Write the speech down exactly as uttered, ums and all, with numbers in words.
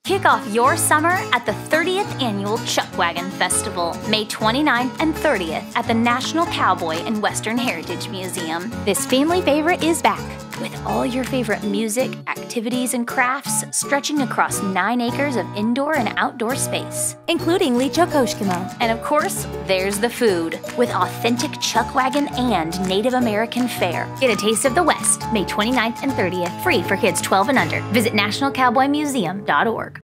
Kick off your summer at the thirtieth Annual Chuck Wagon Festival, May twenty-ninth and thirtieth at the National Cowboy and Western Heritage Museum. This family favorite is back, with all your favorite music, activities, and crafts stretching across nine acres of indoor and outdoor space, including Licho Koshkimo. And of course, there's the food, with authentic Chuck Wagon and Native American fare. Get a taste of the West, May twenty-ninth and thirtieth, free for kids twelve and under. Visit national cowboy museum dot org.